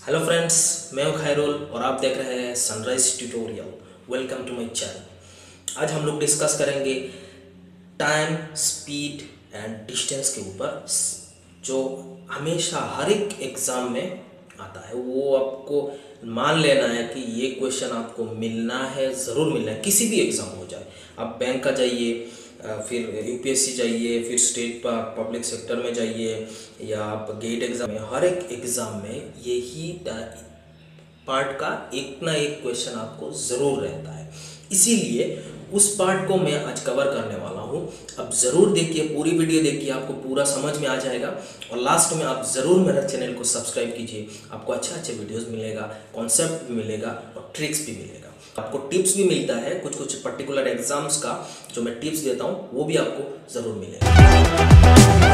Hello friends, मैं हूं खैरुल और आप देख रहे हैं sunrise tutorial. Welcome to my channel. आज हम लोग डिस्कस करेंगे टाइम, स्पीड एंड डिस्टेंस के ऊपर, जो हमेशा हर एक एग्ज़ाम में आता है। वो आपको मान लेना है कि ये क्वेश्चन आपको मिलना है, ज़रूर मिलना है, किसी भी एग्ज़ाम हो जाए। आप बैंक का जाइए, फिर यूपीएससी जाइए, फिर स्टेट पब्लिक सेक्टर में जाइए, या आप गेट एग्ज़ाम में, हर एक एग्ज़ाम में यही पार्ट का एक ना एक क्वेश्चन आपको ज़रूर रहता है। इसीलिए उस पार्ट को मैं आज कवर करने वाला हूँ। अब ज़रूर देखिए, पूरी वीडियो देखिए, आपको पूरा समझ में आ जाएगा। और लास्ट में आप ज़रूर मेरे चैनल को सब्सक्राइब कीजिए। आपको अच्छे अच्छे वीडियोस मिलेगा, कॉन्सेप्ट भी मिलेगा और ट्रिक्स भी मिलेगा। आपको टिप्स भी मिलता है, कुछ कुछ पर्टिकुलर एग्जाम्स का जो मैं टिप्स देता हूँ वो भी आपको ज़रूर मिलेगा।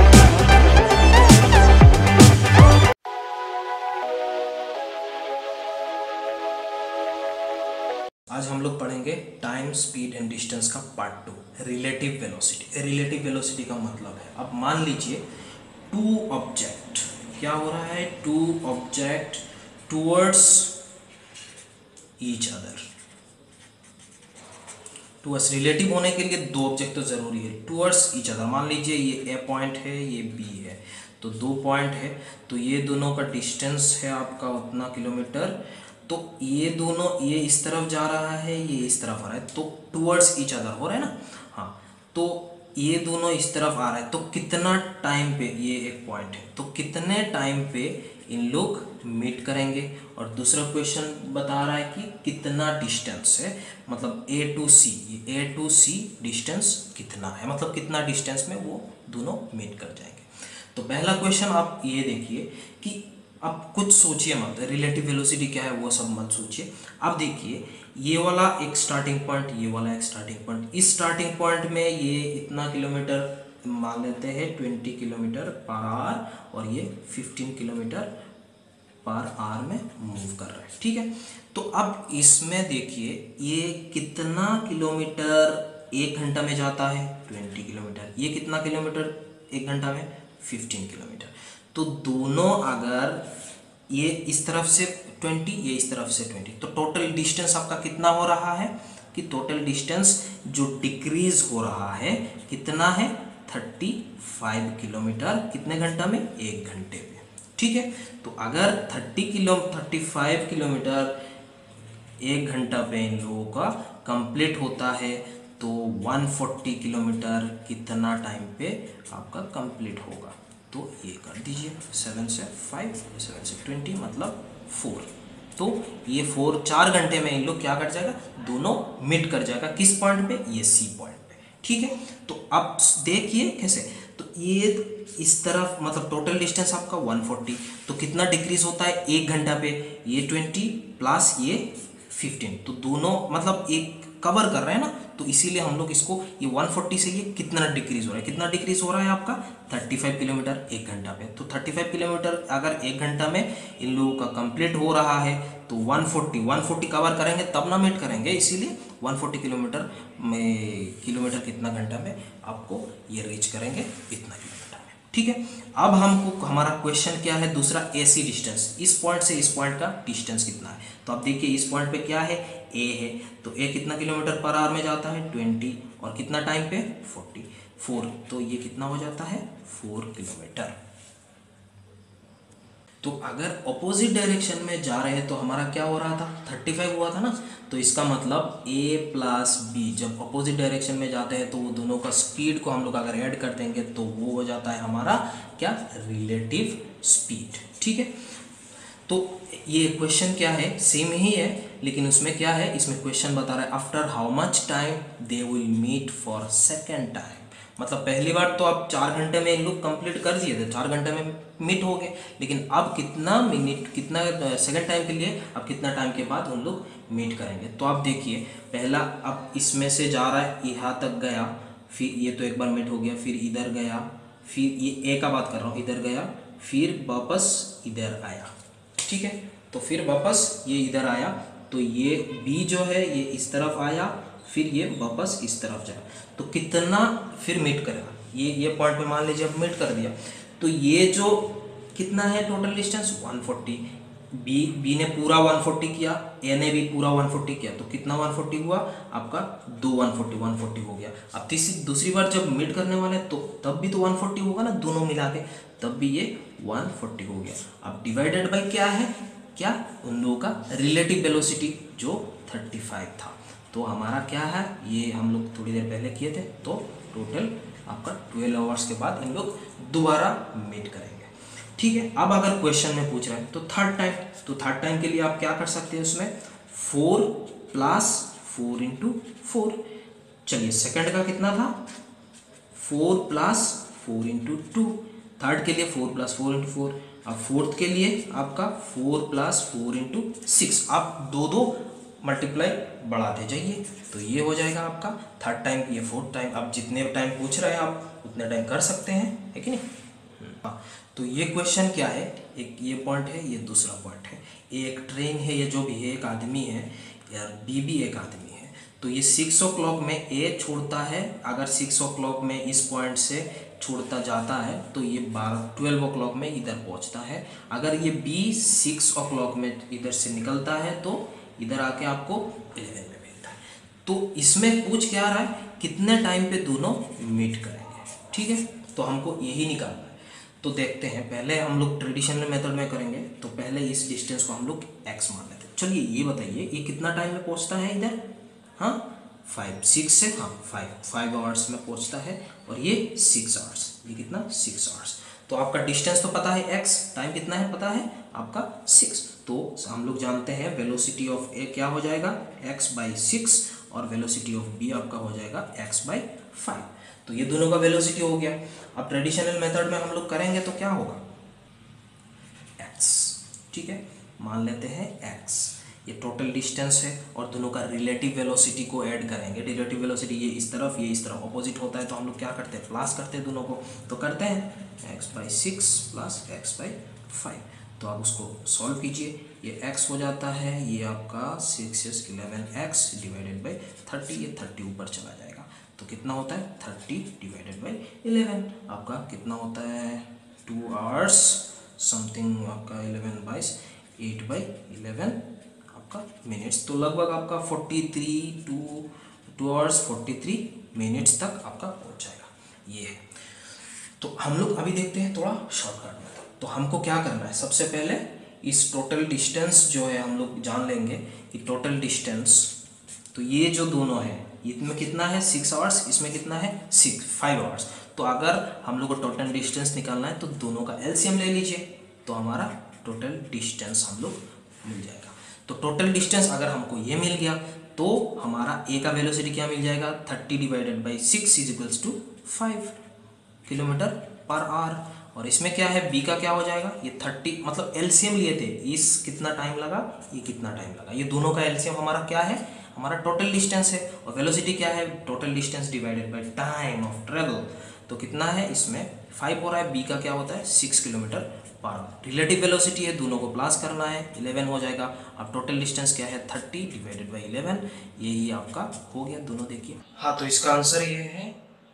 आज हम लोग पढ़ेंगे टाइम, स्पीड एंड डिस्टेंस का part 2, relative velocity. Relative velocity का मतलब है, अब मान लीजिए टू ऑब्जेक्ट, क्या हो रहा है, two object towards each other. Towards relative होने के लिए दो ऑब्जेक्ट तो जरूरी है, टूवर्ड्स ईच अदर। मान लीजिए ये ए पॉइंट है, ये बी है, तो दो पॉइंट है, तो ये दोनों का डिस्टेंस है आपका उतना किलोमीटर। तो ये दोनों, ये इस तरफ जा रहा है, ये इस तरफ आ रहा है, तो टूवर्ड्स ईच अदर हो रहा है ना। हाँ, तो ये दोनों इस तरफ आ रहा है, तो कितना टाइम पे, ये एक पॉइंट है, तो कितने टाइम पे इन लोग मीट करेंगे। और दूसरा क्वेश्चन बता रहा है कि कितना डिस्टेंस है, मतलब ए टू सी, ये ए टू सी डिस्टेंस कितना है, मतलब कितना डिस्टेंस में वो दोनों मीट कर जाएंगे। तो पहला क्वेश्चन आप ये देखिए कि आप कुछ सोचिए मत, रिलेटिव वेलोसिटी क्या है वो सब मत सोचिए। अब देखिए, ये वाला एक स्टार्टिंग पॉइंट, ये वाला एक स्टार्टिंग पॉइंट, इस स्टार्टिंग पॉइंट में ये इतना किलोमीटर मान लेते हैं, 20 किलोमीटर पर आवर, और ये 15 किलोमीटर पर आवर में मूव कर रहा है, ठीक है। तो अब इसमें देखिए ये कितना किलोमीटर एक घंटा में जाता है, 20 किलोमीटर। ये कितना किलोमीटर एक घंटा में, 15 किलोमीटर। तो दोनों अगर ये इस तरफ से 20, ये इस तरफ से 20, तो टोटल डिस्टेंस आपका कितना हो रहा है, कि टोटल डिस्टेंस जो डिक्रीज हो रहा है कितना है, 35 किलोमीटर, कितने घंटा में, एक घंटे में, ठीक है। तो अगर 35 किलोमीटर एक घंटा पे इन लोगों का कंप्लीट होता है, तो 140 किलोमीटर कितना टाइम पे आपका कंप्लीट होगा। तो ये कर दीजिए, 7 से 5, 7 से 20, मतलब 4। तो ये 4 घंटे में इन लोग क्या कर जाएगा, दोनों मीट कर जाएगा, किस पॉइंट पे, ये सी पॉइंट पे, ठीक है। तो अब देखिए कैसे, तो ये इस तरफ, मतलब टोटल डिस्टेंस आपका 140, तो कितना डिक्रीज होता है एक घंटा पे, ये 20 प्लस ये 15, तो दोनों मतलब एक कवर कर रहे हैं ना, तो इसीलिए हम लोग इसको, ये 140 से ये कितना डिक्रीज हो रहा है, कितना डिक्रीज हो रहा है आपका 35 किलोमीटर एक घंटा पे। तो 35 किलोमीटर अगर एक घंटा में इन लोगों का कंप्लीट हो रहा है, तो 140 कवर करेंगे तब ना मीट करेंगे, इसीलिए 140 किलोमीटर में, किलोमीटर कितना घंटा में आपको ये रीच करेंगे, इतना किलोमीटर में, ठीक है। अब हमको, हमारा क्वेश्चन क्या है दूसरा, एसी डिस्टेंस, इस पॉइंट से इस पॉइंट का डिस्टेंस कितना है। तो अब देखिए इस पॉइंट पे क्या है, ए है, तो ए कितना किलोमीटर पर आवर में जाता है, 20, और कितना टाइम पे, 44, तो ये कितना हो जाता है, 4 किलोमीटर। तो अगर अपोजिट डायरेक्शन में जा रहे हैं तो हमारा क्या हो रहा था, 35 हुआ था ना, तो इसका मतलब ए प्लस बी जब अपोजिट डायरेक्शन में जाते हैं तो वो दोनों का स्पीड को हम लोग अगर ऐड कर देंगे तो वो हो जाता है हमारा क्या, रिलेटिव स्पीड, ठीक है। तो ये क्वेश्चन क्या है, सेम ही है, लेकिन उसमें क्या है, इसमें क्वेश्चन बता रहा है after how much time they will meet for second time. मतलब पहली बार तो आप 4 घंटे में इन लोग कंप्लीट कर दिए थे, 4 घंटे में मीट हो गए, लेकिन अब कितना मिनट, कितना सेकेंड टाइम के लिए, अब कितना टाइम के बाद उन लोग मीट करेंगे। तो आप देखिए पहला, अब इसमें से जा रहा है, यहाँ तक गया, फिर ये तो एक बार मीट हो गया, फिर इधर गया, फिर ये ए का बात कर रहा हूँ, इधर गया, फिर वापस इधर आया, ठीक है। तो फिर वापस ये इधर आया, तो ये बी जो है ये इस तरफ आया, फिर ये वापस इस तरफ जाए, तो कितना फिर मीट करेगा, ये पॉइंट पे मान लीजिए अब मीट कर दिया, तो ये जो कितना है टोटल डिस्टेंस 140, बी ने पूरा 140 किया, ए ने भी पूरा 140 किया, तो कितना 140 हुआ आपका, दो 140 हो गया। अब दूसरी बार जब मिड करने वाले तो तब भी तो 140 होगा ना, दोनों मिला के, तब भी ये 140 हो गया। अब डिवाइडेड बाई क्या है, क्या उन लोगों का रिलेटिव वेलोसिटी जो 35 था। तो हमारा क्या है, ये हम लोग थोड़ी देर पहले किए थे, तो टोटल आपका 12 आवर्स के बाद इन लोग दोबारा मीट करेंगे। ठीक है, अब अगर क्वेश्चन में पूछ रहे हैं तो थर्ड टाइम के लिए आप क्या कर सकते हैं, उसमें 4 + 4 × 4। चलिए सेकंड का कितना था, 4 + 4 × 2। थर्ड के लिए 4 + 4 × 4। अब फोर्थ के लिए आपका 4 + 4 × 6। आप दो मल्टीप्लाई बढ़ाते जाइए, तो ये हो जाएगा आपका थर्ड टाइम, ये फोर्थ टाइम। अब जितने टाइम पूछ रहे हैं आप उतने टाइम कर सकते हैं, है कि नहीं। हाँ, तो ये क्वेश्चन क्या है, एक ये पॉइंट है, ये दूसरा पॉइंट है। एक ट्रेन है, ये जो भी है एक आदमी है, यार बी भी एक आदमी है। तो ये 6 o'clock में ए छोड़ता है, अगर 6 o'clock में इस पॉइंट से छोड़ता जाता है तो ये 12 o'clock में इधर पहुंचता है। अगर ये बी 6 o'clock में इधर से निकलता है तो इधर आके आपको 11 में मिलता है। तो इसमें पूछ क्या रहा है, कितने टाइम पे दोनों मीट करेंगे। ठीक है, तो हमको यही निकालना है। तो देखते हैं, पहले हम लोग ट्रेडिशनल मेथड में करेंगे, तो पहले इस डिस्टेंस को हम लोग x मान लेते हैं। चलिए ये बताइए, ये कितना टाइम में पहुंचता है इधर, हाँ 6 से, हाँ 5 आवर्स में पहुंचता है, और ये 6 आवर्स, ये कितना 6 आवर्स। तो आपका डिस्टेंस तो पता है, x टाइम कितना है पता है आपका 6। तो हम लोग जानते हैं वेलोसिटी ऑफ ए क्या हो जाएगा, x/6, और वेलोसिटी ऑफ बी आपका हो जाएगा x/5। तो ये दोनों का वेलोसिटी हो गया। अब ट्रेडिशनल मेथड में हम लोग करेंगे तो क्या होगा, x। ठीक है, मान लेते हैं x, ये टोटल डिस्टेंस है, और दोनों का रिलेटिव वेलोसिटी को ऐड करेंगे। रिलेटिव वेलोसिटी ये इस तरफ, ये इस तरफ ऑपोजिट होता है, तो हम लोग क्या करते हैं, प्लस करते हैं दोनों को। तो करते हैं x/6 + x/5। तो आप उसको सॉल्व कीजिए, ये x हो जाता है, ये आपका 6 × 11x / 30, ये 30 ऊपर चला जाएगा, तो कितना होता है 30 / 11। आपका कितना होता है 2 आवर्स समथिंग, आपका 8/11 आपका मिनट्स। तो लगभग आपका 2 आवर्स 43 मिनट्स तक आपका पहुंच जाएगा। ये है, तो हम लोग अभी देखते हैं थोड़ा शॉर्टकट में। तो हमको क्या करना है, सबसे पहले इस टोटल डिस्टेंस जो है हम लोग जान लेंगे कि टोटल डिस्टेंस, तो ये जो दोनों है इसमें कितना है 6 आवर्स, इसमें कितना है 5 आवर्स। तो अगर हम लोग को टोटल डिस्टेंस निकालना है तो दोनों का एलसीएम ले लीजिए, तो हमारा टोटल डिस्टेंस हम लोग मिल जाएगा। तो टोटल डिस्टेंस अगर हमको ये मिल गया तो हमारा ए का वेलोसिटी क्या मिल जाएगा, 30 / 6 = 5 km/h। और इसमें क्या है, बी का क्या हो जाएगा, ये 30, मतलब एलसीएम लिए थे, इस कितना टाइम लगा, ये कितना टाइम लगा, ये दोनों का एलसीएम हमारा क्या है, हमारा टोटल डिस्टेंस है। और वेलोसिटी क्या है, total distance divided by time of travel. तो कितना है, इसमें 5 हो रहा है, बी का क्या होता है 6 km/h। रिलेटिव वेलोसिटी है, दोनों को प्लस करना है, 11 हो जाएगा। अब टोटल डिस्टेंस क्या है 30 / 11, यही आपका हो गया दोनों। देखिए हाँ, तो इसका आंसर ये है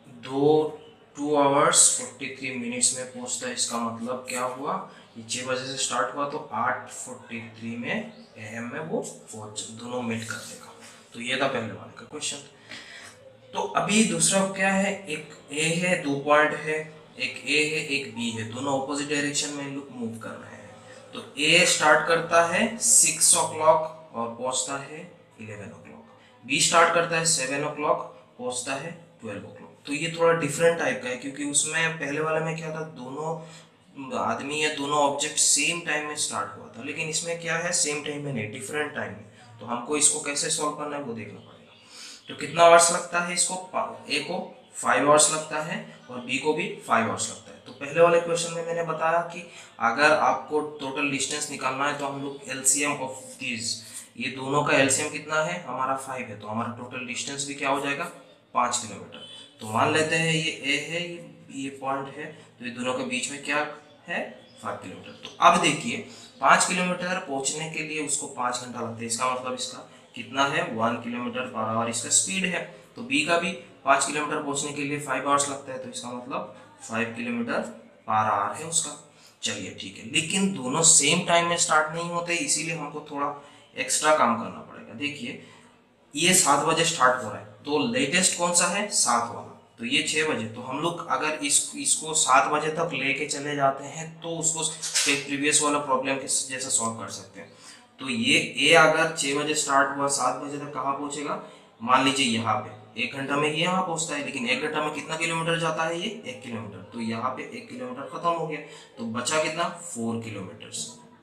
2 आवर्स 43 मिनट्स में पहुंचता है। इसका मतलब क्या हुआ, ये 6 बजे से स्टार्ट हुआ तो 8:43 में AM में वो पहुंच, दोनों मीट कर देगा। तो ये था पहले वाले का क्वेश्चन। तो अभी दूसरा क्या है, एक ए है, 2 पॉइंट है, एक ए है एक बी है, दोनों ऑपोजिट डायरेक्शन में लोग मूव कर रहे हैं। तो ए स्टार्ट करता है 6 o'clock और पहुंचता है 11 o'clock। बी स्टार्ट करता है 7 o'clock, पहुंचता है 12 o'clock। तो ये थोड़ा डिफरेंट टाइप का है, क्योंकि उसमें पहले वाले में क्या था, दोनों आदमी या दोनों ऑब्जेक्ट सेम टाइम में स्टार्ट हुआ था, लेकिन इसमें क्या है सेम टाइम में नहीं, डिफरेंट टाइम में। तो हमको इसको कैसे सॉल्व करना है वो देखना पड़ेगा। तो कितना आवर्स लगता है इसको, ए को 5 आवर्स लगता है और बी को भी 5 आवर्स लगता है। तो पहले वाले क्वेश्चन में मैंने बताया कि अगर आपको टोटल डिस्टेंस निकालना है तो हम लोग एलसीएम ऑफ दीज, ये दोनों का एलसीएम कितना है हमारा 5 है, तो हमारा टोटल डिस्टेंस भी क्या हो जाएगा 5 किलोमीटर। तो मान लेते हैं ये ए है, ये पॉइंट है, तो ये दोनों के बीच में क्या है 5 किलोमीटर। तो अब देखिए 5 किलोमीटर पहुंचने के लिए उसको 5 घंटा लगता है, इसका मतलब इसका कितना है 1 km/h इसका स्पीड है। तो बी का भी 5 किलोमीटर पहुंचने के लिए 5 आवर्स लगता है, तो इसका मतलब 5 km/h है उसका। चलिए ठीक है, लेकिन दोनों सेम टाइम में स्टार्ट नहीं होते, इसीलिए हमको थोड़ा एक्स्ट्रा काम करना पड़ेगा। देखिए ये 7 बजे स्टार्ट हो रहा है, तो लेटेस्ट कौन सा है, 7 वाला, तो ये 6 बजे। तो हम लोग अगर इसको 7 बजे तक लेके चले जाते हैं तो उसको प्रीवियस वाला प्रॉब्लम के जैसा सॉल्व कर सकते हैं। तो ये ए अगर 6 बजे स्टार्ट हुआ, 7 बजे तक कहाँ पहुंचेगा, मान लीजिए यहाँ पे 1 घंटा में ये यहाँ पहुंचता है, लेकिन 1 घंटा में कितना किलोमीटर जाता है, ये 1 किलोमीटर। तो यहाँ पे 1 किलोमीटर खत्म हो गया, तो बचा कितना, 4 किलोमीटर।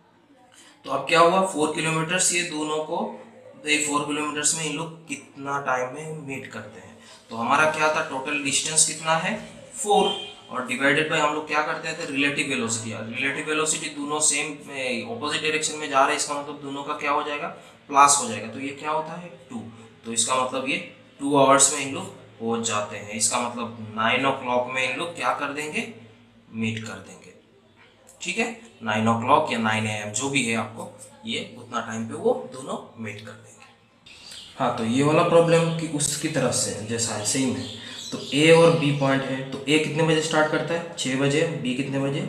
तो अब क्या हुआ, 4 किलोमीटर्स, ये दोनों को, तो ये 4 किलोमीटर्स में इन लोग कितना टाइम में मीट करते हैं। तो हमारा क्या था, टोटल डिस्टेंस कितना है 4, और डिवाइडेड बाय हम लोग क्या करते थे, रिलेटिव वेलोसिटी। रिलेटिव वेलोसिटी दोनों सेम ऑपोजिट डायरेक्शन में जा रहे हैं, इसका मतलब दोनों का क्या हो जाएगा, प्लस हो जाएगा। तो ये क्या होता है 2, तो इसका मतलब ये 2 आवर्स में इन लोग पहुंच जाते हैं। इसका मतलब 9 o'clock में इन लोग क्या कर देंगे, मीट कर देंगे। ठीक है, 9 o'clock या 9 AM जो भी है, आपको ये उतना टाइम पे वो दोनों मीट कर देंगे। हाँ, तो ये वाला प्रॉब्लम कि उसकी तरफ से जैसा है सेम है। तो ए और बी पॉइंट है, तो ए कितने बजे स्टार्ट करता है, 6 बजे, बी कितने बजे,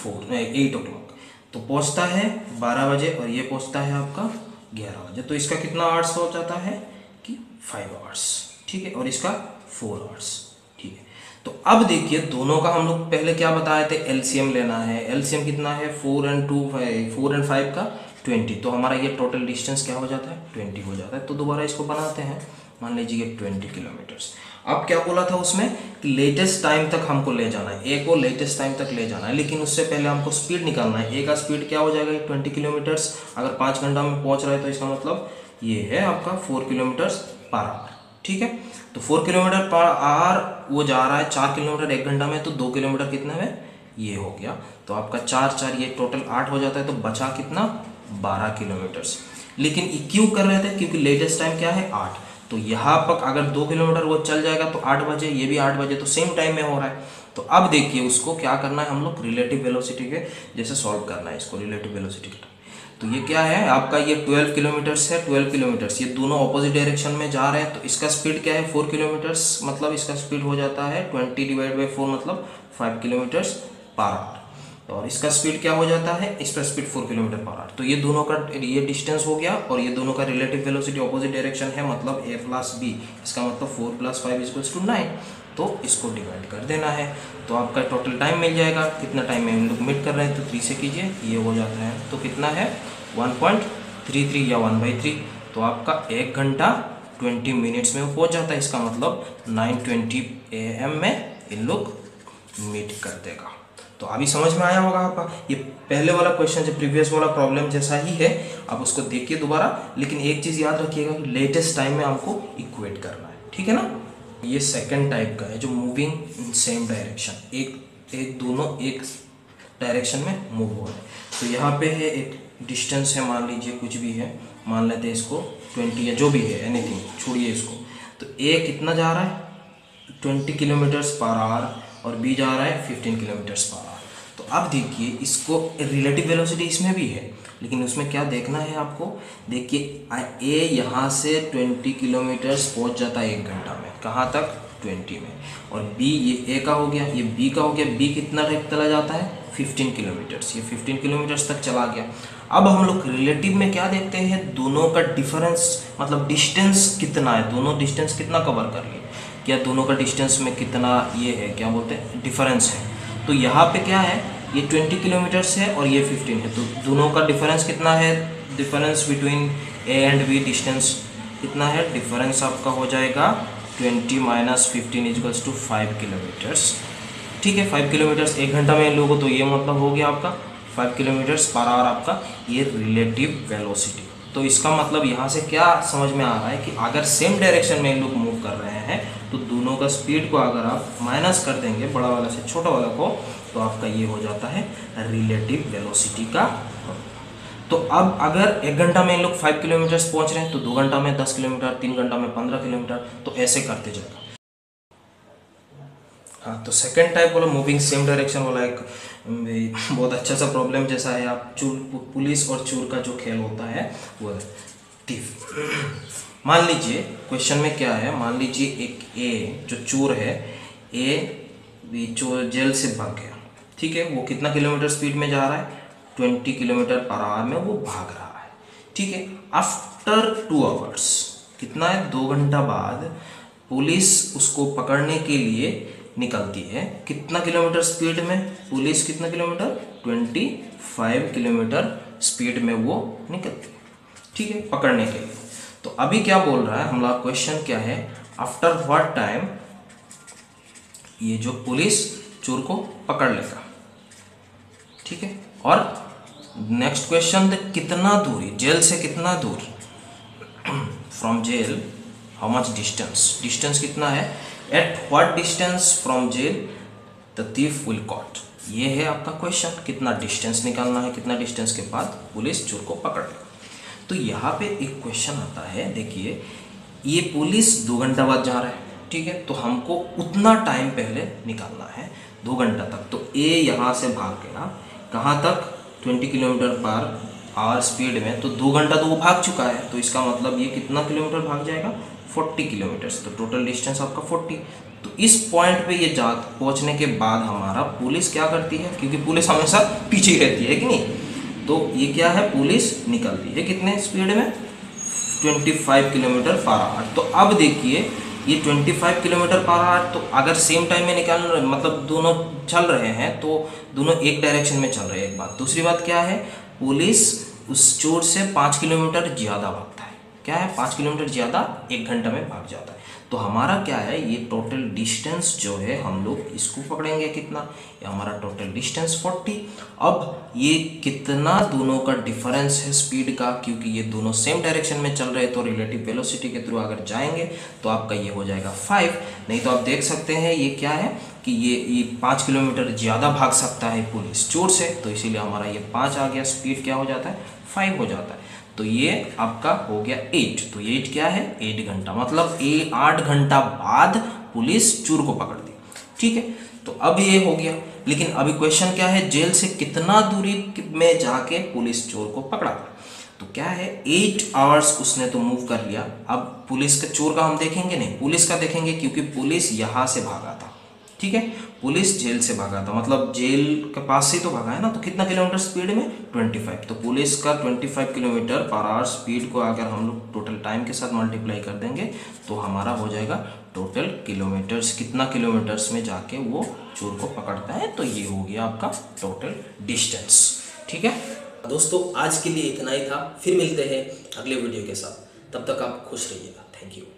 8 o'clock, तो पहुँचता है 12 बजे, और ये पहुँचता है आपका 11 बजे। तो इसका कितना आवर्स हो जाता है कि 5 आवर्स, ठीक है, और इसका 4 आवर्स, ठीक है। तो अब देखिए दोनों का हम लोग पहले क्या बताए थे, एलसीएम लेना है। एलसीएम कितना है, 4 and 5 का 20, तो हमारा ये टोटल डिस्टेंस क्या हो जाता है, 20 हो जाता है। तो दोबारा इसको बनाते हैं, मान लीजिए 20 किलोमीटर्स। अब क्या बोला था उसमें कि लेटेस्ट टाइम तक हमको ले जाना है, ए को लेटेस्ट टाइम तक ले जाना है, लेकिन उससे पहले हमको स्पीड निकालना है। ए का स्पीड क्या हो जाएगा, 20 किलोमीटर्स, अगर 5 घंटा में पहुंच रहा है तो इसका मतलब ये है आपका 4 किलोमीटर्स पर आवर, ठीक है। तो 4 किलोमीटर पर आवर वो जा रहा है 4 किलोमीटर 1 घंटा में, तो 2 किलोमीटर कितने में, ये हो गया। तो आपका 4 ये टोटल 8 हो जाता है, तो बचा कितना, 12 किलोमीटर्स। लेकिन ये क्यों कर रहे थे, क्योंकि लेटेस्ट टाइम क्या है 8, तो यहाँ पर अगर 2 किलोमीटर वो चल जाएगा तो 8 बजे, ये भी 8 बजे, तो सेम टाइम में हो रहा है। तो अब देखिए उसको क्या करना है, हम लोग रिलेटिव वेलोसिटी के जैसे सॉल्व करना है इसको, रिलेटिव वेलोसिटी का। तो ये क्या है आपका, ये 12 किलोमीटर्स है, 12 किलोमीटर्स, ये दोनों ऑपोजिट डायरेक्शन में जा रहे हैं। तो इसका स्पीड क्या है, 4 किलोमीटर्स, मतलब इसका स्पीड हो जाता है 20 डिवाइड बाई 4, मतलब 5 किलोमीटर्स पर आवर। और इसका स्पीड क्या हो जाता है, इसका स्पीड 4 किलोमीटर पर आवर। तो ये दोनों का ये डिस्टेंस हो गया, और ये दोनों का रिलेटिव वेलोसिटी ऑपोजिट डायरेक्शन है, मतलब a प्लस बी, इसका मतलब 4 + 5 = 9। तो इसको डिवाइड कर देना है, तो आपका टोटल टाइम मिल जाएगा। कितना टाइम में हम लोग मीट कर रहे हैं, तो 3 से कीजिए, ये हो जाता है, तो कितना है 1.33 या 1/3। तो आपका 1 घंटा 20 मिनट्स में वो पहुँच जाता है, इसका मतलब 9:20 AM में इन लोग मीट कर देगा। तो अभी समझ में आया होगा आपका, ये पहले वाला क्वेश्चन जो प्रीवियस वाला प्रॉब्लम जैसा ही है, आप उसको देखिए दोबारा। लेकिन एक चीज़ याद रखिएगा कि लेटेस्ट टाइम में हमको इक्वेट करना है, ठीक है ना। ये सेकंड टाइप का है जो मूविंग इन सेम डायरेक्शन, एक दोनों एक डायरेक्शन में मूव हो रहे हैं। तो यहाँ पे है एक डिस्टेंस है, मान लीजिए कुछ भी है, मान लेते हैं इसको 20 या जो भी है, एनीथिंग, छोड़िए इसको। तो ए कितना जा रहा है, 20 किलोमीटर्स पर आवर, और बी जा रहा है 15 किलोमीटर्स पर आवर। तो अब देखिए इसको रिलेटिव वेलोसिटी इसमें भी है, लेकिन उसमें क्या देखना है आपको, देखिए ए यहाँ से 20 किलोमीटर्स पहुँच जाता है 1 घंटा में, कहाँ तक, 20 में। और बी, ये ए का हो गया, ये बी का हो गया, बी कितना टाइप चला जाता है 15 किलोमीटर्स, ये 15 किलोमीटर्स तक चला गया। अब हम लोग रिलेटिव में क्या देखते हैं, दोनों का डिफरेंस, मतलब डिस्टेंस कितना है, दोनों डिस्टेंस कितना कवर कर लिए, क्या दोनों का डिस्टेंस में कितना ये है, क्या बोलते हैं, डिफरेंस है। तो यहाँ पे क्या है, ये 20 किलोमीटर्स है और ये 15 है, तो दोनों का डिफरेंस कितना है, difference between A and B distance कितना है, डिफरेंस आपका हो जाएगा 20 - 15 = 5 किलोमीटर्स, ठीक है। 5 किलोमीटर्स 1 घंटा में लोगों, तो ये मतलब हो गया आपका 5 किलोमीटर्स पर आवर, आपका ये रिलेटिव वेलोसिटी। तो इसका मतलब यहाँ से क्या समझ में आ रहा है कि अगर सेम डायरेक्शन में लोग मूव कर रहे हैं, तो दोनों का स्पीड को अगर आप माइनस कर देंगे बड़ा वाला से छोटा वाला को, तो आपका ये हो जाता है रिलेटिव वेलोसिटी का। तो अब अगर 1 घंटा में इन लोग 5 किलोमीटर्स पहुँच रहे हैं, तो 2 घंटा में 10 किलोमीटर, 3 घंटा में 15 किलोमीटर, तो ऐसे करते जाएगा। हाँ, तो सेकेंड टाइप वाला मूविंग सेम डायरेक्शन वाला एक बहुत अच्छा सा प्रॉब्लम जैसा है, आप पुलिस और चोर का जो खेल होता है वो है थिफ। मान लीजिए क्वेश्चन में क्या है, मान लीजिए एक ए जो चोर है, ए भी चोर जेल से भाग गया, ठीक है, वो कितना किलोमीटर स्पीड में जा रहा है, 20 किलोमीटर पर आवर में वो भाग रहा है। ठीक है, आफ्टर 2 आवर्स, कितना है, 2 घंटा बाद पुलिस उसको पकड़ने के लिए निकलती है। कितना किलोमीटर स्पीड में, पुलिस कितना किलोमीटर, 25 किलोमीटर स्पीड में वो निकलती है। ठीक है, पकड़ने के लिए। तो अभी क्या बोल रहा है हमारा क्वेश्चन क्या है, आफ्टर व्हाट टाइम ये जो पुलिस चोर को पकड़ लेगा। ठीक है, और नेक्स्ट क्वेश्चन, कितना दूरी, जेल से कितना दूर, from jail how much distance, distance कितना है, at what distance from jail the thief will caught. ये है आपका क्वेश्चन, कितना डिस्टेंस निकालना है, कितना डिस्टेंस के बाद पुलिस चोर को पकड़ लेगा। तो यहाँ पे एक क्वेश्चन आता है, देखिए ये पुलिस 2 घंटा बाद जा रहा है। ठीक है, तो हमको उतना टाइम पहले निकालना है, 2 घंटा तक। तो ए यहाँ से भाग गया कहाँ तक, 20 किलोमीटर पर आवर स्पीड में, तो 2 घंटा तो वो भाग चुका है। तो इसका मतलब ये कितना किलोमीटर भाग जाएगा, 40 किलोमीटर्स। तो टोटल डिस्टेंस आपका 40। तो इस पॉइंट पे ये जा पहुँचने के बाद हमारा पुलिस क्या करती है, क्योंकि पुलिस हमेशा पीछे ही रहती है कि नहीं, तो ये क्या है, पुलिस निकलती है कितने स्पीड में, 25 किलोमीटर पर आवर। तो अब देखिए ये 25 किलोमीटर पर आवर, तो अगर सेम टाइम में निकाल, मतलब दोनों चल रहे हैं तो दोनों एक डायरेक्शन में चल रहे हैं, एक बात। दूसरी बात क्या है, पुलिस उस चोर से 5 किलोमीटर ज़्यादा भागता है। क्या है, 5 किलोमीटर ज़्यादा 1 घंटा में भाग जाता है। तो हमारा क्या है, ये टोटल डिस्टेंस जो है हम लोग इसको पकड़ेंगे कितना, ये हमारा टोटल डिस्टेंस 40। अब ये कितना दोनों का डिफरेंस है स्पीड का, क्योंकि ये दोनों सेम डायरेक्शन में चल रहे हैं, तो रिलेटिव वेलोसिटी के थ्रू अगर जाएंगे तो आपका ये हो जाएगा 5। नहीं तो आप देख सकते हैं ये क्या है कि ये 5 किलोमीटर ज़्यादा भाग सकता है पुलिस चोर से, तो इसीलिए हमारा ये 5 आ गया, स्पीड क्या हो जाता है, 5 हो जाता है। तो ये आपका हो गया 8। तो 8 क्या है, 8 घंटा, मतलब 8 घंटा बाद पुलिस चोर को पकड़ दी। ठीक है, तो अब ये हो गया। लेकिन अभी क्वेश्चन क्या है, जेल से कितना दूरी में जाके पुलिस चोर को पकड़ा। तो क्या है, 8 आवर्स उसने तो मूव कर लिया। अब पुलिस का, चोर का हम देखेंगे नहीं, पुलिस का देखेंगे, क्योंकि पुलिस यहाँ से भागा था। ठीक है, पुलिस जेल से भागा था, मतलब जेल के पास से तो भागा है ना। तो कितना किलोमीटर स्पीड में, 25। तो पुलिस का 25 किलोमीटर पर आवर स्पीड को अगर हम लोग टोटल टाइम के साथ मल्टीप्लाई कर देंगे तो हमारा हो जाएगा टोटल किलोमीटर्स, कितना किलोमीटर्स में जाके वो चोर को पकड़ता है। तो ये हो गया आपका टोटल डिस्टेंस। ठीक है दोस्तों, आज के लिए इतना ही था। फिर मिलते हैं अगले वीडियो के साथ। तब तक आप खुश रहिएगा। Thank you.